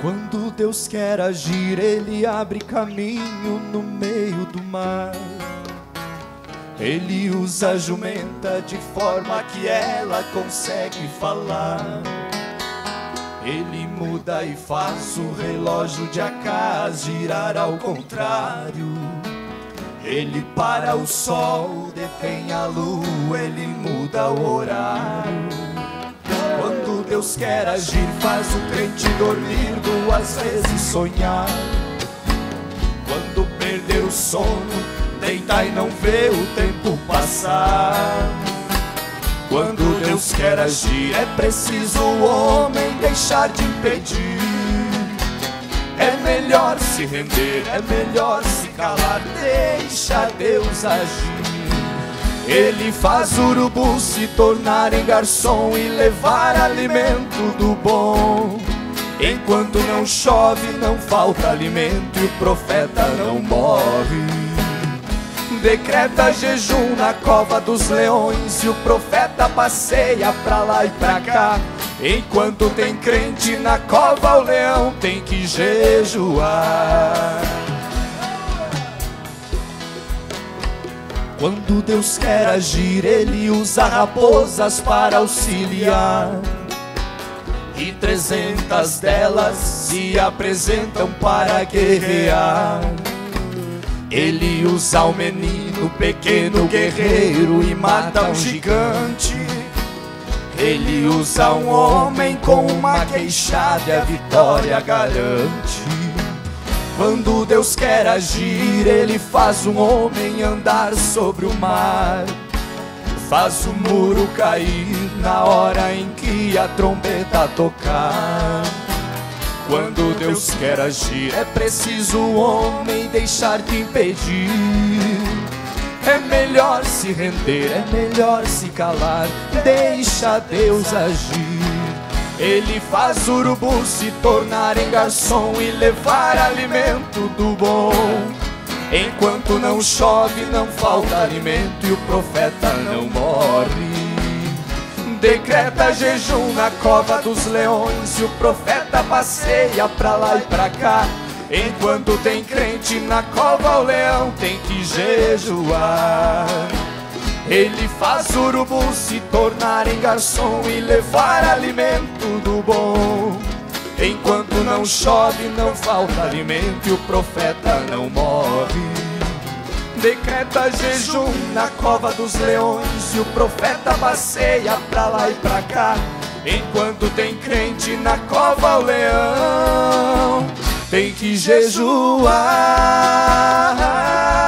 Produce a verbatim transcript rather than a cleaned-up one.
Quando Deus quer agir, Ele abre caminho no meio do mar. Ele usa a jumenta de forma que ela consegue falar. Ele muda e faz o relógio de Acás girar ao contrário. Ele para o sol, detém a lua, ele muda o horário. Quando Deus quer agir, faz o crente dormir, duas vezes sonhar. Quando perder o sono, deita e não vê o tempo passar. Quando Deus quer agir, é preciso o homem deixar de impedir. É melhor se render, é melhor se calar, deixa Deus agir. Ele faz o urubu se tornar em garçom e levar alimento do bom. Enquanto não chove, não falta alimento e o profeta não morre. Decreta jejum na cova dos leões e o profeta passeia pra lá e pra cá. Enquanto tem crente na cova, o leão tem que jejuar. Quando Deus quer agir, Ele usa raposas para auxiliar. E trezentas delas se apresentam para guerrear. Ele usa o menino pequeno guerreiro e mata um gigante. Ele usa um homem com uma queixada e a vitória garante. Quando Deus quer agir, Ele faz um homem andar sobre o mar. Faz o muro cair na hora em que a trombeta tocar. Quando Deus quer agir, é preciso o homem deixar de impedir. É melhor se render, é melhor se calar, deixa Deus agir. Ele faz o urubu se tornar em garçom e levar alimento do bom. Enquanto não chove, não falta alimento e o profeta não morre. Decreta jejum na cova dos leões e o profeta passeia pra lá e pra cá. Enquanto tem crente na cova, o leão tem que jejuar. Ele faz o urubu se tornar em garçom e levar alimento do bom. Enquanto não chove, não falta alimento e o profeta não morre. Decreta jejum na cova dos leões e o profeta passeia pra lá e pra cá. Enquanto tem crente na cova, o leão tem que jejuar.